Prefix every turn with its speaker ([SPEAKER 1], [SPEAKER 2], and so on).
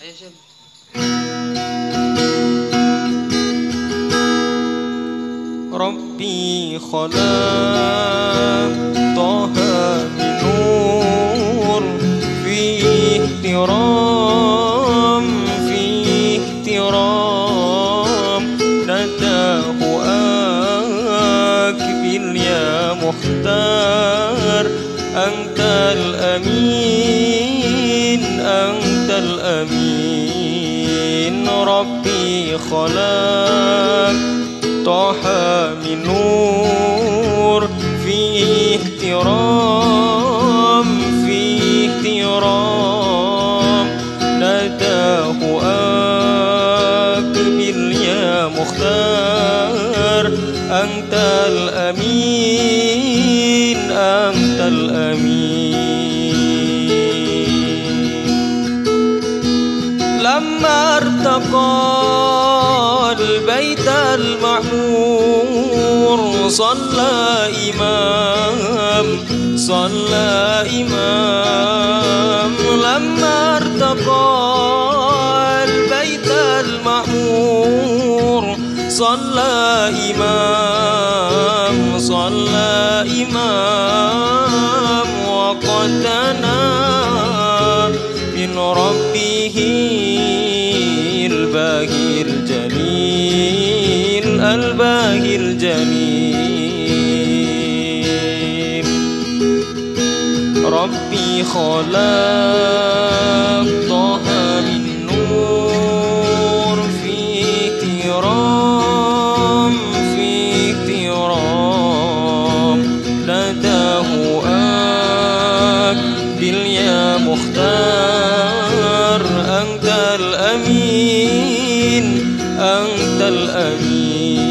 [SPEAKER 1] ربي خلق طه من نور فيه احترام فيه احترام نداه أكبر يا مختار أنت الأمين أنت الأمين ربي خلق طه من نور فيه احترام فيه احترام نداه أكبر يا مختار أنت الأمين أنت الأمين لما ارتقى البيت المعمور صلى إمام لما ارتقى البيت المعمور صلى إمام وقد دنا من ربه الباهي الجليل الباهي الجليل ربي خلق طه من نور في احترام في احترام نداه أكبر يا مختار أنت الأمين أنت الأمين